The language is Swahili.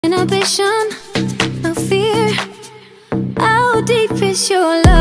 Inhibition, no fear. How deep is your love?